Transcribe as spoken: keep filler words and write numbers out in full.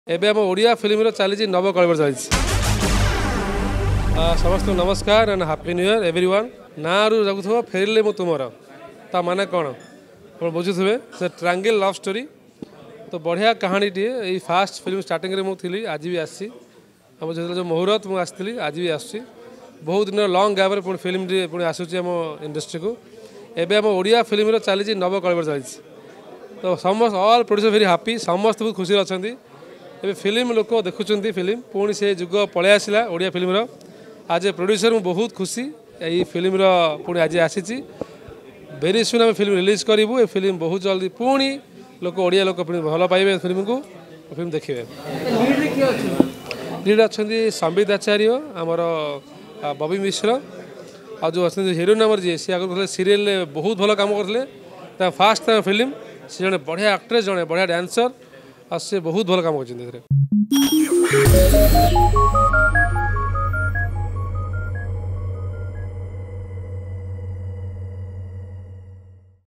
एबे आम ओडिया फिल्म चली नवकलेवर चली समस्त नमस्कार and happy new year everyone ना रु जगुथबो फेरिले मु तुमर ता माने कोन आपण बुझुथबे से ट्रायंगल लव स्टोरी तो बढ़िया कहानी टी ये फास्ट फिल्म स्टार्टिंग रे मु थिली आज भी आसी हम जो मुहूर्त मु आसली आज भी आसी बहुत दिन लॉन्ग गैप रे फिल्म रे पुणी आसुची हम इंडस्ट्री को एबे हम ओडिया फिल्म चली नवकलेवर चली तो समस्त ऑल प्रोड्यूसर वेरी हैप्पी समस्त बहुत खुशी अच्छा ए फिल्म लोक देखुं फिल्म पुणी से जुग पलि आसला ओडिया फिल्म आज ए प्रोड्यूसर मुझे बहुत खुशी यही फिल्म पुणी आज आसी वेरी सुन आम फिल्म रिलीज करूँ ए फिल्म बहुत जल्दी पुणी लोक ओडिया लोक भल पाइबे फिल्म को फिल्म देखिए लीड अच्छा संबित आचार्य आमर बबी मिश्र आ जो अच्छा हिरोइन आमर जी सी आगे सीरियल बहुत भल कम करते फास्ट फिल्म सी जड़े बढ़िया एक्ट्रेस जड़े बढ़िया डांसर आ से बहुत भल काम कर।